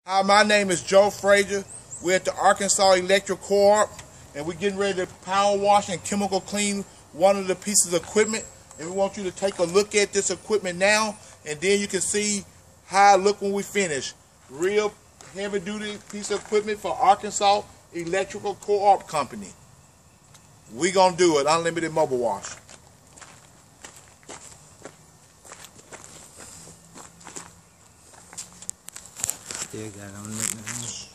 Hi, my name is Joe Frazier. We're at the Arkansas Electric Co-op, and we're getting ready to power wash and chemical clean one of the pieces of equipment. And we want you to take a look at this equipment now, and then you can see how it look when we finish. Real heavy-duty piece of equipment for Arkansas Electrical Co-op Company. We gonna do it, unlimited mobile wash. Still got on it.